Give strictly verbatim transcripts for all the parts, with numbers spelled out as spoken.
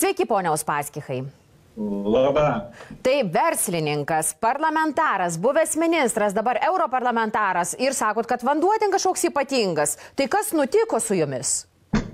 Sveiki, ponia Uspaskichai. Labą. Tai verslininkas, parlamentaras, buvęs ministras, dabar europarlamentaras ir sakot, kad vanduo ten kažkoks ypatingas. Tai kas nutiko su jumis?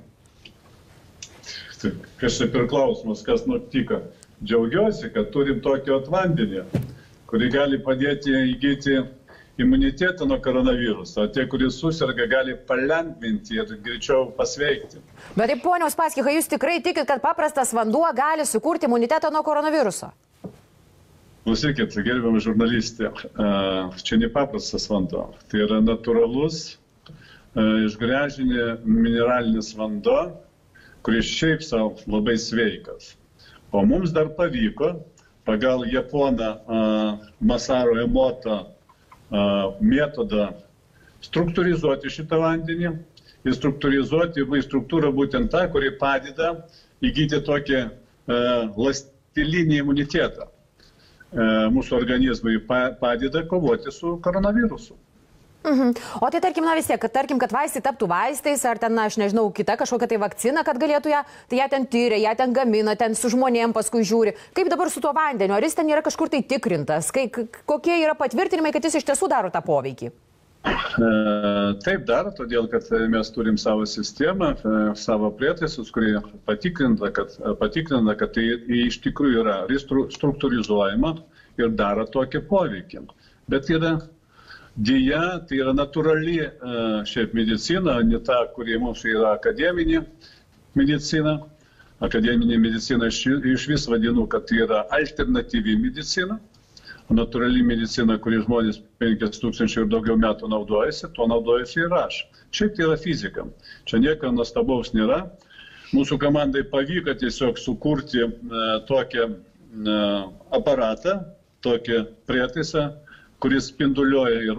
Kas čia per klausimas, kas nutiko? Džiaugiuosi, kad turim tokį vandenį, kurį gali padėti įgyti imunitetą nuo koronaviruso, o tie, kuris susirga, gali palengvinti ir greičiau pasveikti. Bet taip, ponia Uspaskichai, jūs tikrai tikit, kad paprastas vanduo gali sukurti imunitetą nuo koronaviruso? Klausykit, gerbiami žurnalistė, čia nepaprastas vanduo. Tai yra natūralus, išgręžinė mineralinis vanduo, kuris šiaip savo labai sveikas. O mums dar pavyko, pagal Japoną Masaru Emoto metodą struktūrizuoti šitą vandenį ir struktūrizuoti į struktūrą būtent tą, kuri padeda įgyti tokį e, ląstelinį imunitetą. E, mūsų organizmui pa, padeda kovoti su koronavirusu. Mhm. O tai tarkim, na vis tiek, kad tarkim, kad vaistai taptų vaistais, ar ten, na, aš nežinau, kita kažkokia tai vakcina, kad galėtų ją, tai ją ten tyria, ją ten gamina, ten su žmonėm paskui žiūri. Kaip dabar su tuo vandeniu? Ar jis ten yra kažkur tai tikrintas? Kai, kokie yra patvirtinimai, kad jis iš tiesų daro tą poveikį? E, taip daro, todėl, kad mes turim savo sistemą, savo prietaisus, kurie patikrinta, kad, patikrinta, kad tai iš tikrųjų yra struktūrizuojama ir daro tokį poveikį. Bet yra Deja, tai yra natūrali šiaip medicina, ne ta, kurie mums yra akademinė medicina. Akademinė medicina iš vis vadinu, kad tai yra alternatyvi medicina. Natūrali medicina, kuri žmonės penkis tūkstančius ir daugiau metų naudojasi, to naudojasi ir aš. Šiaip tai yra fizika. Čia nieko nuostabaus nėra. Mūsų komandai pavyko tiesiog sukurti tokį aparatą, tokį prietaisą, kuris spinduliuoja ir,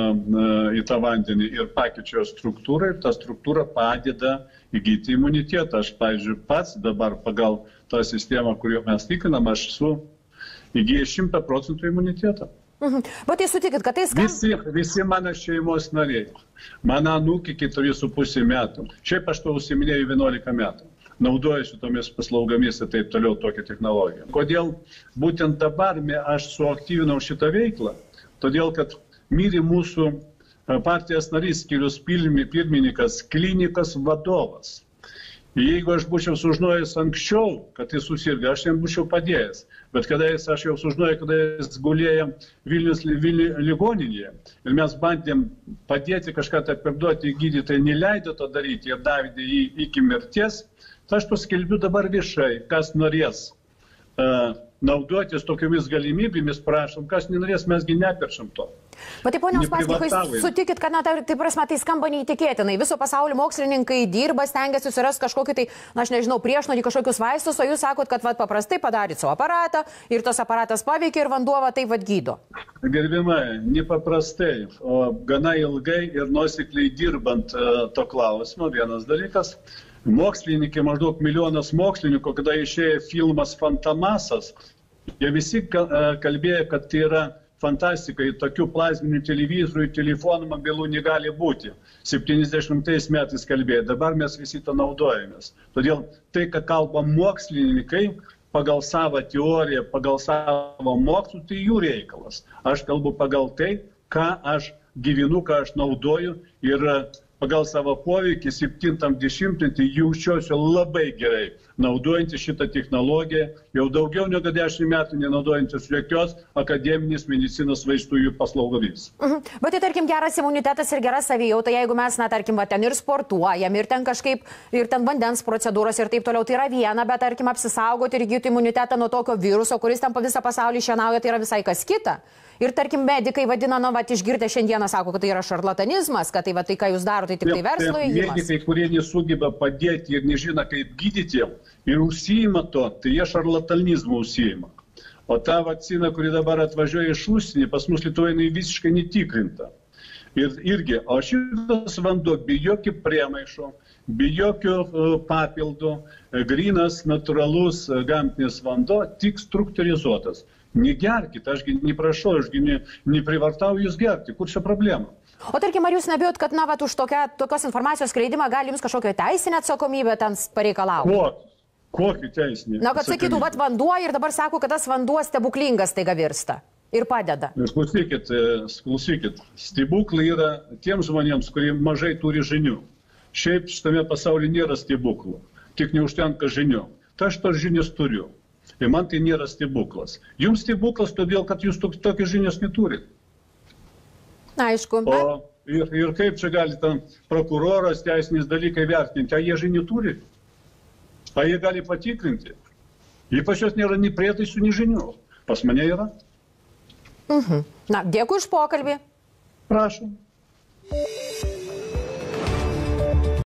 uh, į tą vandenį ir pakeičia struktūrą ir ta struktūra padeda įgyti imunitetą. Aš, pavyzdžiui, pats dabar pagal tą sistemą, kuriuo mes tikrinam, aš su įgyjęs šimtą procentų imunitetą. Mhm. Bet tai sutikit, kad tai skamba? Visi, visi mano šeimos nariai. Mano anūkė keturi su pusė metų. Šiaip aš to užsiminėjau vienuolika metų. Naudojuosi tomis paslaugomis ir taip toliau tokią technologiją. Kodėl būtent dabar aš suaktyvinau šitą veiklą? Todėl, kad mirė mūsų partijos narys, skyrius pirmininkas, klinikos vadovas. Jeigu aš būčiau sužinojęs anksčiau, kad jis susirga, aš jam būčiau padėjęs. Bet kada jis, aš jau sužinojau, kada jis gulėjo Vilnius ligoninėje ir mes bandėm padėti kažką tai perduoti, gydytojai neleido to daryti ir davė jį iki mirties, tai aš paskelbiu dabar viešai, kas norės uh, naudotis tokiamis galimybėmis, prašom, kas nenorės, mesgi neperšam to. Bet tai, ponia Uspaskichai, sutikit, kad, na, tai, tai prasme, tai skamba neįtikėtinai. Viso pasaulio mokslininkai dirba, stengiasi susirasti kažkokį, tai, na, aš nežinau, priešnuodį kažkokius vaistus, o jūs sakot, kad va, paprastai padarėt savo aparatą ir tas aparatas paveikia ir vanduo va, taip vad gydo. Gerbimai, nepaprastai, o gana ilgai ir nuosekliai dirbant uh, to klausimo, vienas dalykas. Mokslininkai, maždaug milijonas mokslininkų, kada išėjo filmas Fantomasas, jie visi kalbėjo, kad tai yra fantastika, tokių plazminių televizorių, telefonų, mobilų negali būti. septyniasdešimtais metais kalbėjo, dabar mes visi to naudojamės. Todėl tai, ką kalba mokslininkai, pagal savo teoriją, pagal savo mokslų, tai jų reikalas. Aš kalbu pagal tai, ką aš gyvenu, ką aš naudoju ir pagal savo poveikį septintam dešimtmetį jaučiuosi labai gerai naudojantys šitą technologiją, jau daugiau negu dešimt metų nenaudojantis jokios akademinės medicinos vaistų jų paslaugomis. Mhm. Bet tai, tarkim, geras imunitetas ir gera savijauta, jeigu mes, na, tarkim, va, ten ir sportuojam, ir ten kažkaip, ir ten vandens procedūros ir taip toliau, tai yra viena, bet, tarkim, apsisaugoti ir įgyti imunitetą nuo tokio viruso, kuris ten po visą pasaulį šienauja, tai yra visai kas kita. Ir, tarkim, medikai vadina, nu, va, išgirdę šiandieną, sako, kad tai yra šarlatanizmas, kad tai, va, tai ką jūs daro, tai tik tai verslo įėjimas. Medikai, kurie nesugeba padėti ir nežino, kaip gydyti ir užsiima to, tai jie šarlatanizmu užsiima. O ta vakcina, kuri dabar atvažiuoja iš užsienio, pas mus Lietuvoje visiškai netikrinta. Ir irgi, o šitas vanduo be jokių priemaišų, be jokių papildų, grynas, natūralus gamtinis vanduo, tik struktūrizuotas. Negerkite, ašgi neprašau, ašgi ne, neprivartau jūs gerti. Kur čia problema? O tarkim, ar jūs nebijot, kad, na, vat, už tokia, tokios informacijos skleidimą gali jums kažkokią teisinę atsakomybę ten pareikalauti? Ko? Kokį teisinį? Na, kad sakytų, vat vanduo ir dabar sako, kad tas vanduo stebuklingas taiga virsta ir padeda. Klausykit, klausykit, stebuklai yra tiems žmonėms, kurie mažai turi žinių. Šiaip šitame pasaulyje nėra stebuklų, tik neužtenka žinių. Tai aš tos žinias turiu. Ir man tai nėra stebuklas. Jums stebuklas todėl, kad jūs tokias žinias neturit. Aišku. O ir, ir kaip čia gali tam prokuroras teisiniais dalykai vertinti, ar jie žinių turi? Ar jie gali patikrinti? Ypač jos nėra nei prietaisų, nei žinių. Pas mane yra. Mhm. Na, dėkui už pokalbį. Prašom.